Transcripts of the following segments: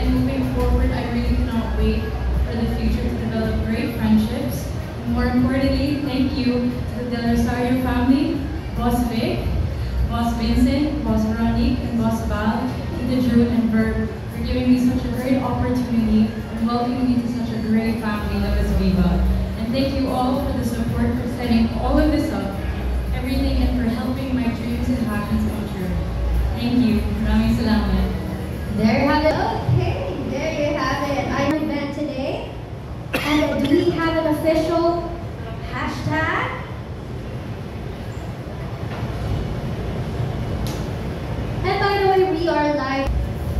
And moving forward, I really cannot wait for the future to develop great friendships. More importantly, thank you to the Del Rosario family, Boss Vic, Boss Vincent, Boss Veronique, and Boss Val, Tita June, and Verb for giving me such a great opportunity and welcoming me to such a great family that is Viva. And thank you all for the support for setting all of this up, everything, and for helping my dreams and passions come true. Thank you. Maraming salamat. There you have it. Okay, there you have it. I'm event today. And do we have an official hashtag? And by the way, we are live.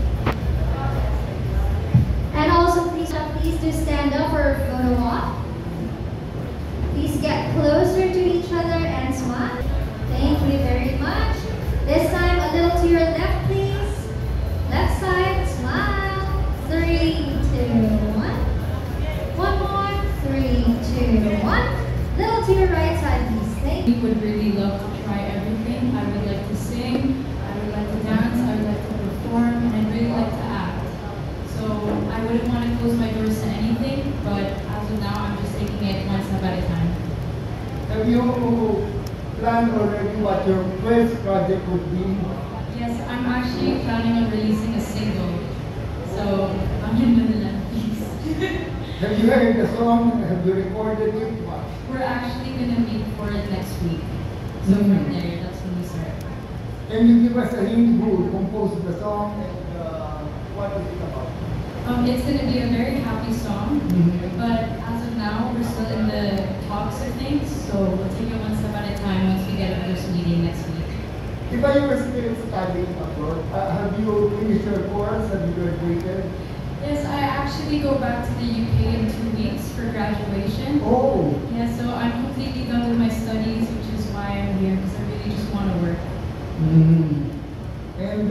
And also, please do stand up for a photo op. Please get closer to each other and smile. Thank you very much. This time, a little to your left, please. Left side, smile. 3, 2, 1. One more. 3, 2, 1. Little to your right side, please. Thank you. I would really love to try everything. I would like to sing, I would like to dance, I would like to perform, and I'd really like to act. So I wouldn't want to close my doors to anything, but as of now, I'm just taking it one step at a time. Have you planned already what your first project would be? Yes, I'm actually planning on releasing a single. So I'm in Manila, please. Have you heard the song? Have you recorded it? We're actually going to meet for it next week. So from there, that's when we start. Can you give us a hint who composed the song and what is it about? It's going to be a very happy song, but as of now, we're still in the talks of things, so we'll take it one step at a time once we get a first meeting next week. If you were still studying abroad, have you finished your course? Have you graduated? Yes, I actually go back to the UK in 2 weeks for graduation. Oh! Yeah, so I'm completely done with my studies, which is why I'm here, because I really just want to work. And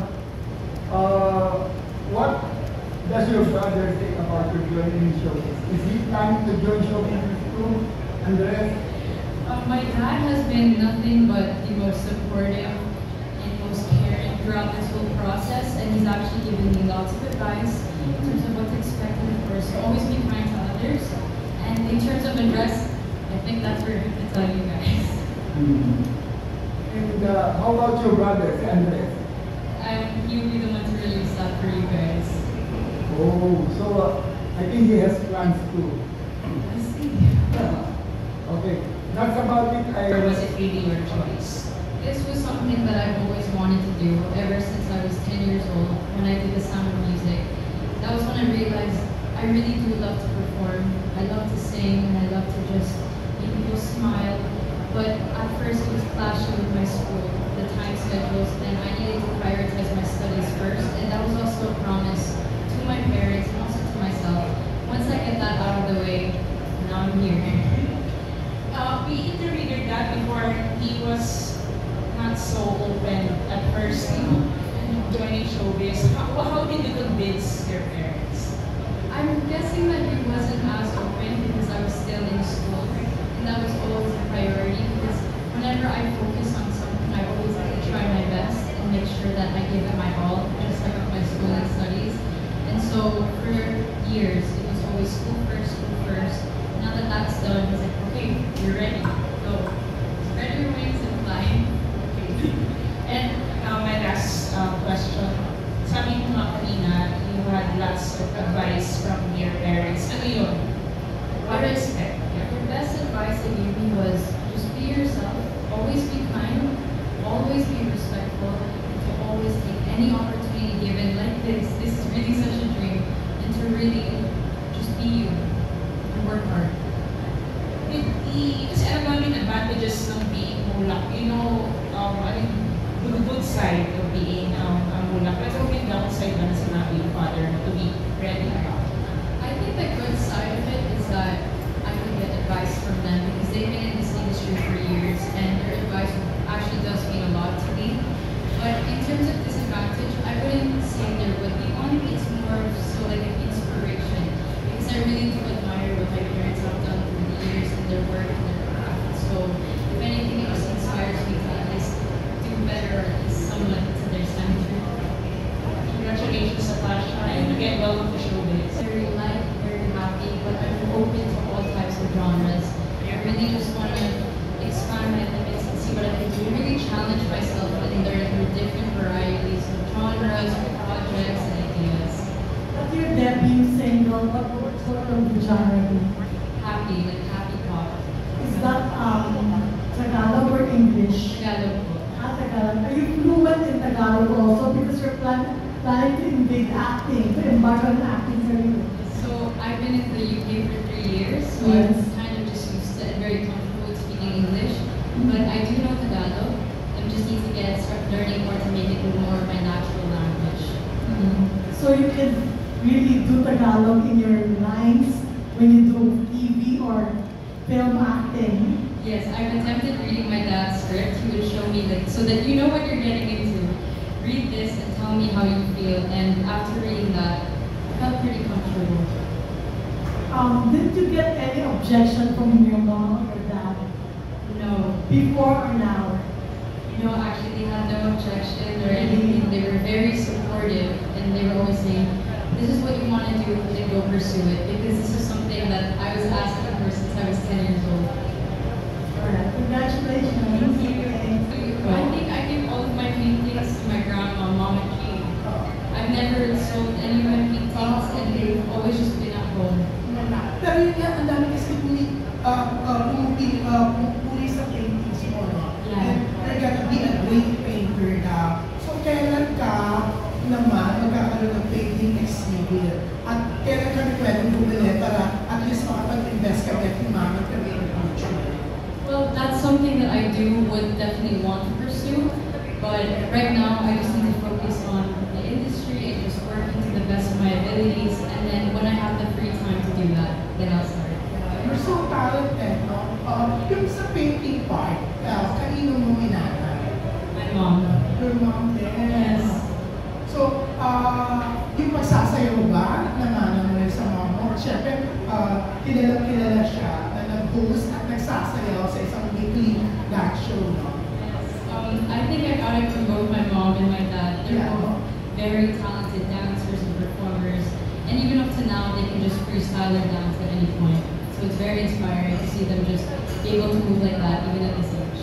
what does your brother think about your joining showbiz? Is he planning to join showbiz too? And the rest? My dad has been nothing but the most supportive and most caring throughout this whole process, and he's actually given me lots of advice in terms of what to expect, and of course, always be kind to others. And in terms of the rest, I think that's where he can tell you guys. And how about your brother, Andres? He'll be the one to release that for you guys. Oh, so I think he has plans too. Let's see. Okay, that's about it. Or was it really your choice? This was something that I've always wanted to do ever since I was 10 years old when I did The Sound of Music. That was when I realized I really do love to perform. I love to sing and I love to just make people smile. But at first it was clashing with my school, the time schedules, and I needed to prioritize my studies first. And that was also a promise to my parents and also to myself. Once I get that out of the way, now I'm here. We interviewed your dad before. He was not so open at first, joining showbiz. How did you convince your parents? I'm guessing that he wasn't as open because I was still in school, and that was always a priority because whenever I focus on something, I always like to try my best and make sure that I give it my all, just like with my school and studies. And so for years, it was always school first, school first. Now that that's done, it's like, okay, you're ready, go. Spread your wings and fly. And now my last question. Sabi mo nga kanina, you had lots of advice from your parents. Ano yun? What is it? The best advice they gave me was just be yourself, always be kind, always be respectful, and to always take any opportunity given like this. This is really such a dream, and to really just be you and work hard. Kasi alam namin advantages ng being mulak. You know, the good side of being mulak. Pero yung downside na sinabi yung father to be ready about. I think the good side of it is that I can get advice from them because they've been in this industry for years, and their advice actually does mean a lot to me. But in terms of disadvantage, I wouldn't say there would be one. It's more so like an inspiration because I really do admire what my parents have done through the years and their work and their craft. So if anything, it just inspires me to at least do better or at least somewhat to their standard. get welcome to showbiz? Very light, very happy, but I'm open to all types of genres. I really just want to expand my limits and see what I can do. Really challenge myself and learn through different varieties of genres, projects, and ideas. But your debut single, what sort of genre? Happy, like happy pop. Is that Tagalog or English? Tagalog po. Tagalog. Are you fluent in Tagalog also? Because you're planning to invade acting, to embark on acting career. So I've been in the UK for 3 years, so Yes. I'm kind of just used to and very comfortable with speaking English. But I do know Tagalog. I just need to start learning more to make it more of my natural language. So you can really do Tagalog in your lines when you do TV or film acting. Yes, I've attempted reading my dad's script. He would show me like so that you know what you're getting into. Read this and tell me how you feel. And after reading that, I felt pretty comfortable. Did you get any objection from your mom or dad No, before or now? no, actually they had no objection or anything. They were very supportive and they were always saying, this is what you want to do and go pursue it. Because this is something that I was asking for since I was 10 years old. Alright, congratulations. I think I give all of my paintings to my grandma, Mama G. I've never sold any of my paintings and they've always just been at home. Pero yun nga, ang dami kasi pumupuli sa paintings mo, no? Yeah. And you're gonna be a great painter na. So, kailan ka naman magkakaroon ng painting exhibit? At kailan ka pwedeng bumili para at least makapag-invest ka with yung mama ka in the future? Well, that's something that I would definitely want to pursue. But right now, I just need to focus on the industry and just working to the best of my abilities. And then when I have the free time to do that, then I'll start. You're so talented, no? Yung sa painting part, kanino mo minana? My mom. Your mom din? Yes. So, yung pagsasayaw ba, namana mo yun sa mom mo? Siyempre, kilala siya na nag-host at nagsasayaw sa isang weekly live show, no? I think I got it from both my mom and my dad. They're Yeah. both very talented dancers and performers. And even up to now, they can just freestyle their dance at any point. So it's very inspiring to see them just be able to move like that, even at this age.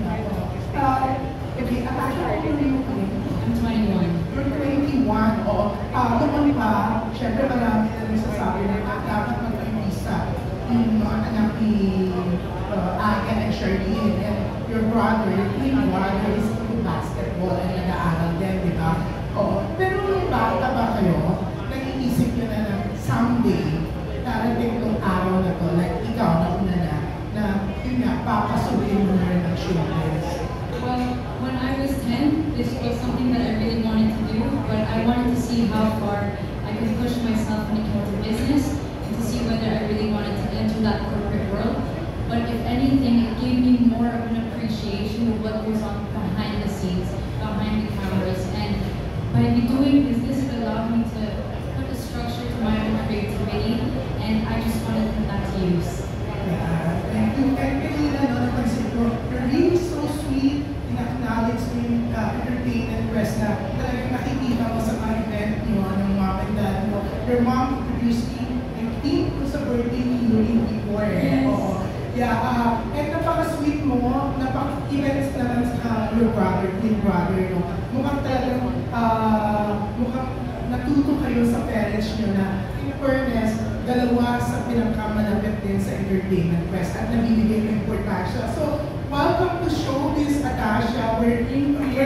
Okay, Atasha, ano yung I'm 21. You're 21, o naman pa, syempre marami na rin sasabi na dapat mag-impisa yung mga anak ni Aga and Charlene and your brother, your twin brother is into basketball and nag-aaral din, di ba? Pero nung bata ba kayo, nag-iisip nyo na someday, darating tong araw na to, like ikaw na una na yun nga, papasukin mo na rin ang showbiz. Well, when I was 10, this was something that I really wanted to do, but I wanted to see how far I could push myself when it came to business and to see whether I really wanted to enter that corporate world. But if anything, it gave me more of an appreciation of what goes on behind the scenes, behind the cameras. And by doing this it allowed me to put a structure to my own creativity, and I just wanted to put that to use. Yeah, thank you. And kanina, no, napansin ko, you're really so sweet, in-acknowledge mo yung entertainment press na talagang nakikita mo sa mga event mo, ng mom and dad mo. Your mom introduced me, I think, sa birthday ni Yuri before. Yes. Oo. Yeah, and napaka-sweet mo, events naman sa your brother, twin brother, no? Mukhang talagang, mukhang natuto kayo sa parents nyo na, in fairness, dalawa sa pinagkamalapit din sa entertainment quest at nabibigay ng importansya. So, welcome to Showbiz, Atasha. We're